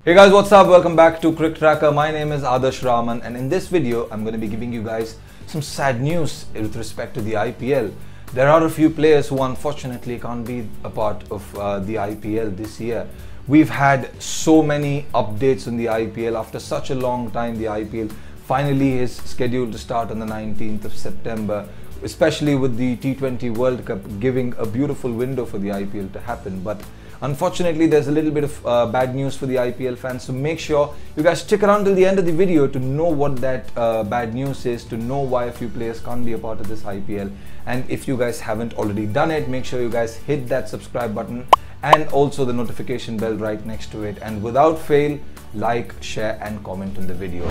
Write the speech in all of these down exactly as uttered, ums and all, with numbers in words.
Hey guys, what's up? Welcome back to CricTracker. My name is Adarsh Raman, and in this video I'm going to be giving you guys some sad news with respect to the I P L. There are a few players who unfortunately can't be a part of uh, the I P L this year. We've had so many updates on the I P L. After such a long time, the I P L finally is scheduled to start on the nineteenth of September, especially with the T twenty World Cup giving a beautiful window for the I P L to happen. But unfortunately, there's a little bit of uh, bad news for the I P L fans, so make sure you guys stick around till the end of the video to know what that uh, bad news is, to know why a few players can't be a part of this I P L. And if you guys haven't already done it, make sure you guys hit that subscribe button and also the notification bell right next to it. And without fail, like, share and comment on the video.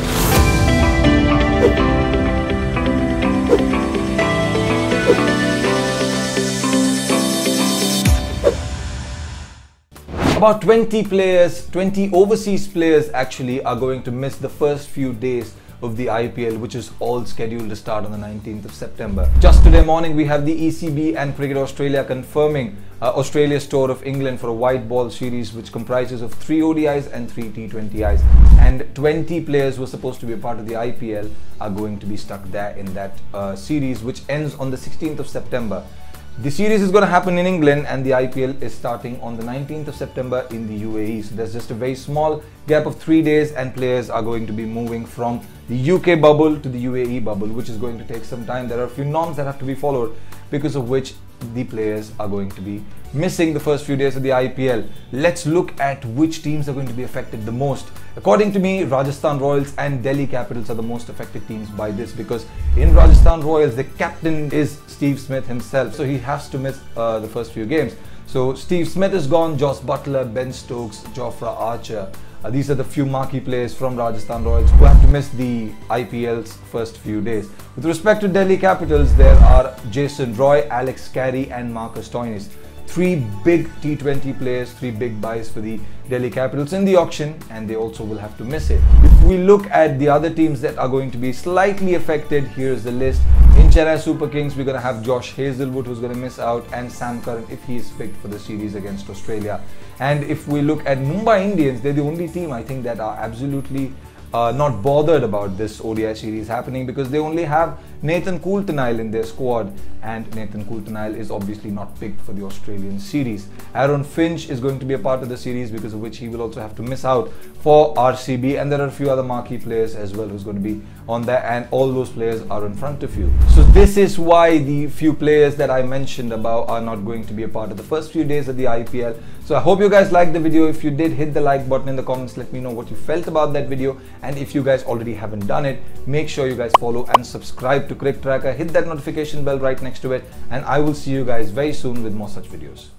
About twenty players, twenty overseas players actually are going to miss the first few days of the I P L, which is all scheduled to start on the nineteenth of September. Just today morning, we have the E C B and Cricket Australia confirming uh, Australia's tour of England for a white ball series, which comprises of three O D Is and three T twenty Is. And twenty players who are supposed to be a part of the I P L are going to be stuck there in that uh, series, which ends on the sixteenth of September. The series is going to happen in England and the I P L is starting on the nineteenth of September in the U A E. So there's just a very small gap of three days and players are going to be moving from the U K bubble to the U A E bubble, which is going to take some time. There are a few norms that have to be followed, because of which the players are going to be missing the first few days of the I P L. Let's look at which teams are going to be affected the most. According to me, Rajasthan Royals and Delhi Capitals are the most affected teams by this, because in Rajasthan Royals, the captain is Steve Smith himself, so he has to miss uh, the first few games. So Steve Smith is gone, Jos Buttler, Ben Stokes, Jofra Archer. Uh, these are the few marquee players from Rajasthan Royals who have to miss the I P L's first few days. With respect to Delhi Capitals, there are Jason Roy, Alex Carey and Marcus Stoinis. Three big T twenty players, three big buys for the Delhi Capitals in the auction, and they also will have to miss it. If we look at the other teams that are going to be slightly affected, here's the list. In Chennai Super Kings, we're going to have Josh Hazlewood, who's going to miss out, and Sam Curran if he is picked for the series against Australia. And if we look at Mumbai Indians, they're the only team I think that are absolutely Uh, not bothered about this O D I series happening, because they only have Nathan Coulter Nile in their squad, and Nathan Coulter Nile is obviously not picked for the Australian series. Aaron Finch is going to be a part of the series, because of which he will also have to miss out for R C B, and there are a few other marquee players as well who's going to be on there, and all those players are in front of you. So this is why the few players that I mentioned about are not going to be a part of the first few days of the I P L. So I hope you guys liked the video. If you did, hit the like button in the comments. Let me know what you felt about that video. And if you guys already haven't done it, make sure you guys follow and subscribe to CricTracker. Hit that notification bell right next to it. And I will see you guys very soon with more such videos.